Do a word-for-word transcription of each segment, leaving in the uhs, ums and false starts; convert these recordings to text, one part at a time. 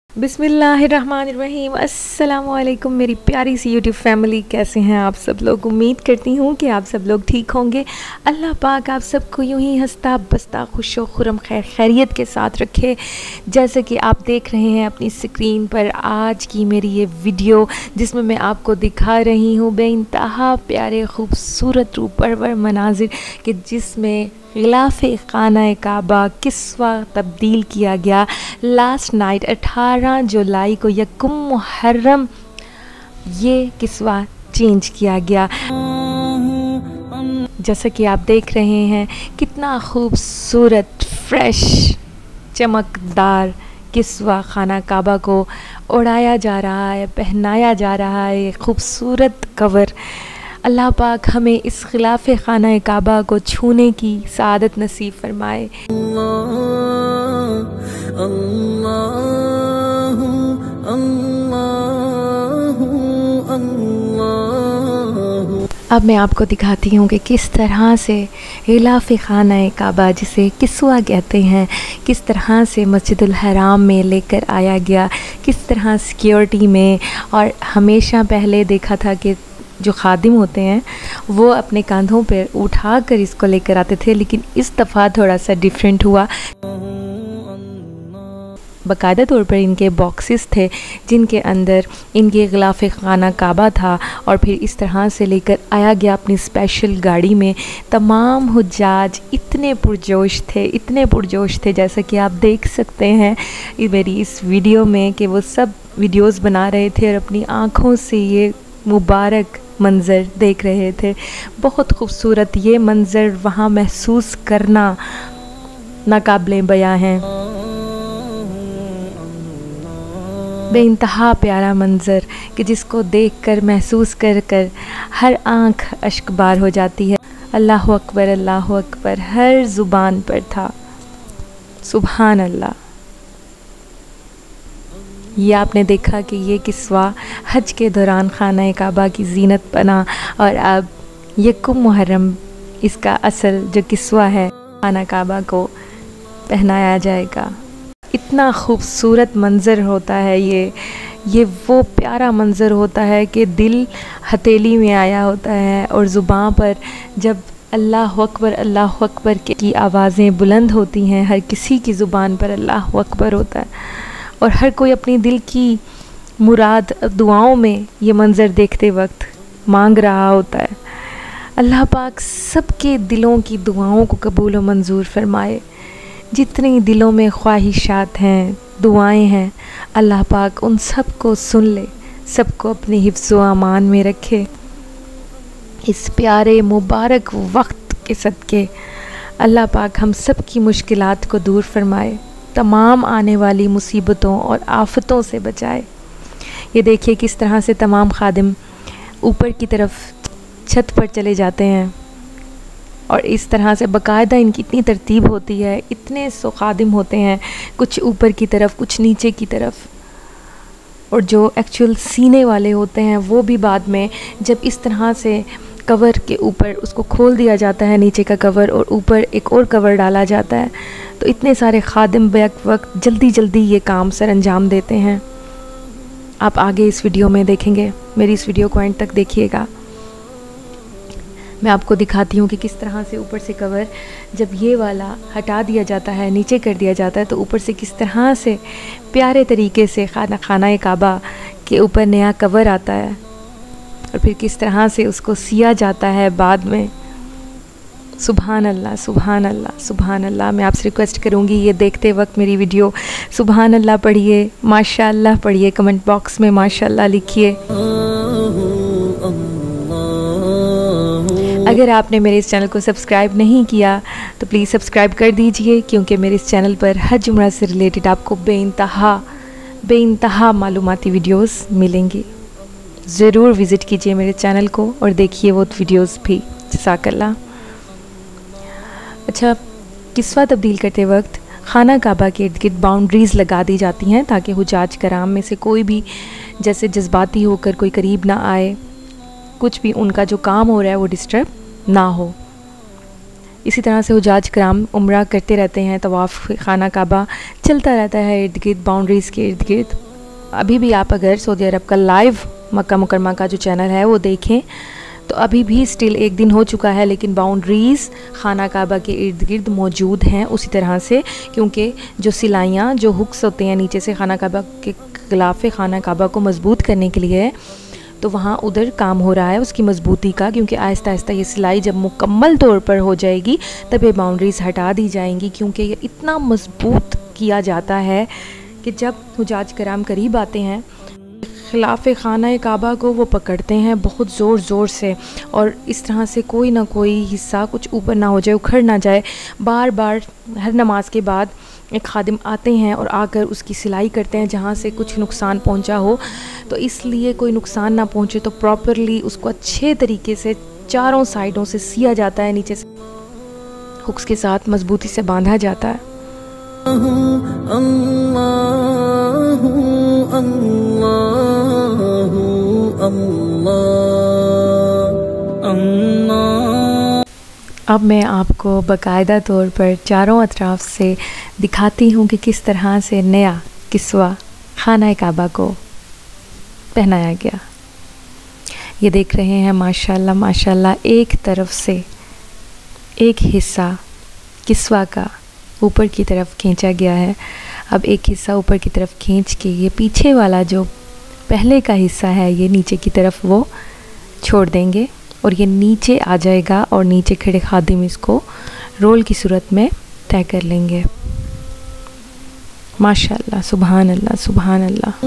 बिस्मिल्लाहिर्रहमानिर्रहीम। अस्सलामुअलैकुम मेरी प्यारी सी यूट्यूब फैमिली, कैसे हैं आप सब लोग। उम्मीद करती हूँ कि आप सब लोग ठीक होंगे। अल्लाह पाक आप सबको यूं ही हंसता बसता खुशो खुरम खैर खैरियत के साथ रखे। जैसे कि आप देख रहे हैं अपनी स्क्रीन पर आज की मेरी ये वीडियो, जिसमें मैं आपको दिखा रही हूँ बेइंतहा प्यारे खूबसूरत रूपरवर मनाजिर कि जिसमें ग़िलाफ़े खाना काबा किस्वा तब्दील किया गया। लास्ट नाइट अठारह जुलाई को यकुम मुहर्रम ये किस्वा चेंज किया गया। जैसा कि आप देख रहे हैं कितना खूबसूरत फ्रेश चमकदार किस्वा खाना काबा को उड़ाया जा रहा है, पहनाया जा रहा है। खूबसूरत कवर। अल्लाह पाक हमें इस ख़िलाफ़े खाना काबा को छूने की सआदत नसीब फरमाए। अब मैं आपको दिखाती हूँ कि किस तरह से ग़िलाफ़े खाना काबा, जिसे किस्वा कहते हैं, किस तरह से मस्जिदुल हराम में लेकर आया गया, किस तरह सिक्योरिटी में। और हमेशा पहले देखा था कि जो खादिम होते हैं वो अपने कंधों पर उठा कर इसको लेकर आते थे, लेकिन इस दफ़ा थोड़ा सा डिफरेंट हुआ। बाकायदा तौर पर इनके बॉक्सेस थे जिनके अंदर इनके ग़िलाफ़े खाना काबा था, और फिर इस तरह से लेकर आया गया अपनी स्पेशल गाड़ी में। तमाम हुज्जाज इतने पुरजोश थे, इतने पुरजोश थे, जैसा कि आप देख सकते हैं मेरी इस वीडियो में कि वो सब वीडियोस बना रहे थे और अपनी आँखों से ये मुबारक मंज़र देख रहे थे। बहुत खूबसूरत ये मंज़र वहाँ महसूस करना नाकाबिले बयां है। बेइंतहा प्यारा मंज़र कि जिसको देखकर महसूस कर कर हर आँख अश्कबार हो जाती है। अल्लाह अकबर अल्लाह अकबर हर ज़ुबान पर था। सुभान अल्लाह। ये आपने देखा कि ये किस्वा हज के दौरान खाना काबा की ज़ीनत बना, और अब यकुम मुहर्रम इसका असल जो किस्वा है खाना काबा को पहनाया जाएगा। इतना खूबसूरत मंज़र होता है ये ये वो प्यारा मंज़र होता है कि दिल हथेली में आया होता है, और ज़ुबान पर जब अल्लाह अकबर अल्लाह अकबर की आवाज़ें बुलंद होती हैं, हर किसी की ज़ुबान पर अल्लाह अकबर होता है, और हर कोई अपनी दिल की मुराद दुआओं में ये मंज़र देखते वक्त मांग रहा होता है। अल्लाह पाक सबके दिलों की दुआओं को कबूल व मंजूर फरमाए। जितनी दिलों में ख्वाहिशात हैं, दुआएं हैं, अल्लाह पाक उन सब को सुन ले, सबको अपने हिफ्ज़ व अमान में रखे। इस प्यारे मुबारक वक्त के सदके अल्लाह पाक हम सब की मुश्किलात को दूर फरमाए, तमाम आने वाली मुसीबतों और आफतों से बचाए। ये देखिए किस तरह से तमाम खादिम ऊपर की तरफ छत पर चले जाते हैं, और इस तरह से बाकायदा इनकी इतनी तरतीब होती है। इतने सौ खादिम होते हैं, कुछ ऊपर की तरफ कुछ नीचे की तरफ, और जो एक्चुअल सीने वाले होते हैं वो भी बाद में जब इस तरह से कवर के ऊपर उसको खोल दिया जाता है, नीचे का कवर, और ऊपर एक और कवर डाला जाता है, तो इतने सारे खादिम बैक वक्त जल्दी जल्दी ये काम सर अंजाम देते हैं। आप आगे इस वीडियो में देखेंगे, मेरी इस वीडियो को एंड तक देखिएगा। मैं आपको दिखाती हूँ कि किस तरह से ऊपर से कवर जब ये वाला हटा दिया जाता है, नीचे कर दिया जाता है, तो ऊपर से किस तरह से प्यारे तरीके से खाना खाना काबा के ऊपर नया कवर आता है, और फिर किस तरह से उसको सिया जाता है बाद में। सुभान अल्लाह सुभान अल्लाह सुभान अल्लाह। मैं आपसे रिक्वेस्ट करूँगी ये देखते वक्त मेरी वीडियो सुभान अल्लाह पढ़िए, माशाअल्लाह पढ़िए, कमेंट बॉक्स में माशाअल्लाह लिखिए। अगर आपने मेरे इस चैनल को सब्सक्राइब नहीं किया तो प्लीज़ सब्सक्राइब कर दीजिए, क्योंकि मेरे इस चैनल पर हज उम्रा से रिलेटेड आपको बेइंतहा बेइंतहा मालूमाती वीडियोस मिलेंगी। ज़रूर विज़िट कीजिए मेरे चैनल को और देखिए वो वीडियोस भी। जज़ाकल्लाह। अच्छा, किस्वा तब्दील करते वक्त खाना काबा के इर्द गिर्द बाउंड्रीज़ लगा दी जाती हैं ताकि हुज्जाज कराम में से कोई भी जैसे जज्बाती होकर कोई करीब ना आए, कुछ भी उनका जो काम हो रहा है वो डिस्टर्ब ना हो। इसी तरह से हुजाज कराम उम्रा करते रहते हैं, तवाफ़ खाना काबा चलता रहता है इर्द गिर्द, बाउंड्रीज़ के इर्द गिर्द। अभी भी आप अगर सऊदी अरब का लाइव मक्का मुकरमा का जो चैनल है वो देखें तो अभी भी स्टिल एक दिन हो चुका है, लेकिन बाउंड्रीज़ खाना काबा के इर्द गिर्द मौजूद हैं उसी तरह से, क्योंकि जो सिलाइयाँ जो हुक्स होते हैं नीचे से खाना काबा के गिलाफ खाना काबा को मजबूत करने के लिए, तो वहाँ उधर काम हो रहा है उसकी मजबूती का, क्योंकि आहिस्ता आहिस्ता ये सिलाई जब मुकम्मल तौर पर हो जाएगी तब ये बाउंड्रीज़ हटा दी जाएंगी, क्योंकि ये इतना मजबूत किया जाता है कि जब हुजाज कराम करीब आते हैं खिलाफ खाना काबा को वो पकड़ते हैं बहुत ज़ोर ज़ोर से, और इस तरह से कोई ना कोई हिस्सा कुछ ऊपर ना हो जाए, उखड़ ना जाए। बार बार हर नमाज के बाद एक खादिम आते हैं और आकर उसकी सिलाई करते हैं जहाँ से कुछ नुकसान पहुँचा हो, तो इसलिए कोई नुकसान ना पहुँचे तो प्रॉपरली उसको अच्छे तरीके से चारों साइडों से सिया जाता है, नीचे से हुक्स के साथ मजबूती से बांधा जाता है। अब मैं आपको बाकायदा तौर पर चारों अतराफ से दिखाती हूँ कि किस तरह से नया किस्वा खाना काबा को पहनाया गया। ये देख रहे हैं माशाल्लाह माशाल्लाह, एक तरफ से एक हिस्सा किस्वा का ऊपर की तरफ खींचा गया है। अब एक हिस्सा ऊपर की तरफ खींच के ये पीछे वाला जो पहले का हिस्सा है ये नीचे की तरफ वो छोड़ देंगे और ये नीचे आ जाएगा, और नीचे खड़े खादिम इसको रोल की सूरत में तय कर लेंगे। माशाल्लाह, सुभान अल्लाह, सुभान अल्लाह।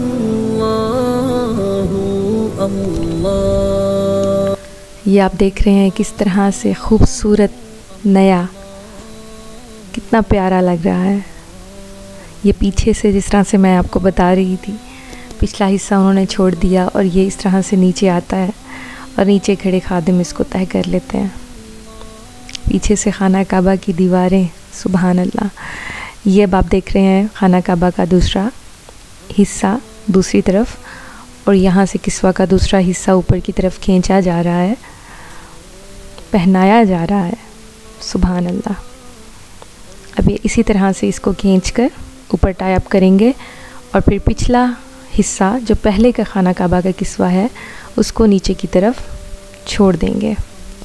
ये आप देख रहे हैं किस तरह से खूबसूरत नया, कितना प्यारा लग रहा है। ये पीछे से जिस तरह से मैं आपको बता रही थी, पिछला हिस्सा उन्होंने छोड़ दिया और ये इस तरह से नीचे आता है और नीचे खड़े खादिम इसको तय कर लेते हैं। पीछे से खाना काबा की दीवारें, सुभान अल्लाह। ये अब आप देख रहे हैं खाना काबा का दूसरा हिस्सा दूसरी तरफ, और यहाँ से किस्वा का दूसरा हिस्सा ऊपर की तरफ खींचा जा रहा है, पहनाया जा रहा है। सुभान अल्लाह। अब ये इसी तरह से इसको खींचकर ऊपर टाई अप करेंगे और फिर पिछला हिस्सा जो पहले का खाना काबा का किस्वा है उसको नीचे की तरफ छोड़ देंगे।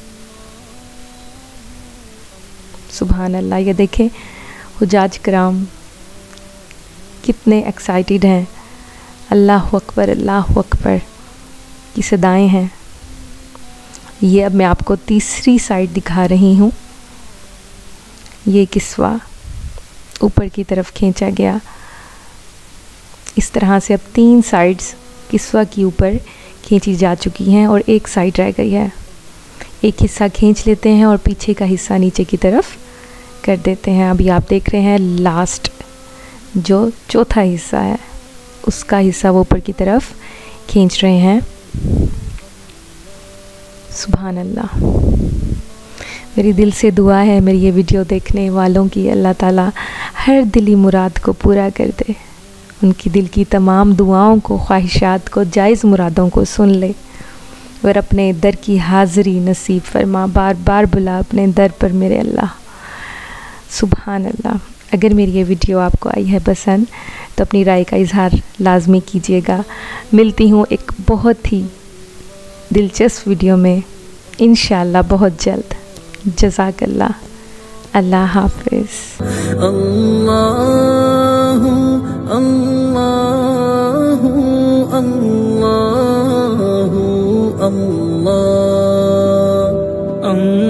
सुभान अल्लाह। ये देखें हुजाज कराम कितने एक्साइटेड हैं। अल्लाह अकबर, अल्लाह अकबर की सदाएं हैं। ये अब मैं आपको तीसरी साइड दिखा रही हूँ। ये किस्वा ऊपर की तरफ खींचा गया। इस तरह से अब तीन साइड्स किस्वा की ऊपर खींची जा चुकी हैं और एक साइड रह गई है। एक हिस्सा खींच लेते हैं और पीछे का हिस्सा नीचे की तरफ कर देते हैं। अभी आप देख रहे हैं लास्ट जो चौथा हिस्सा है उसका हिस्सा वो ऊपर की तरफ खींच रहे हैं। सुभान अल्लाह। मेरी दिल से दुआ है मेरी ये वीडियो देखने वालों की, अल्लाह ताला हर दिली मुराद को पूरा कर दे, उनकी दिल की तमाम दुआओं को, ख्वाहिशात को, जायज़ मुरादों को सुन ले और अपने दर की हाज़िरी नसीब फरमा। बार बार बुला अपने दर पर मेरे अल्लाह। सुभान अल्लाह। अगर मेरी ये वीडियो आपको आई है पसंद तो अपनी राय का इजहार लाजमी कीजिएगा। मिलती हूँ एक बहुत ही दिलचस्प वीडियो में इंशाअल्लाह बहुत जल्द। जज़ाकल्लाह। अल्लाह हाफ़िज़। अल्लाहु अल्लाहु अल्लाहु अल्लाह।